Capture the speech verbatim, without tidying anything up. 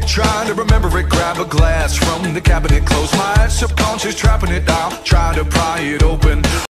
it, trying to remember it. Grab a glass from the cabinet, close my eyes, subconscious trapping it down, trying to pry it open.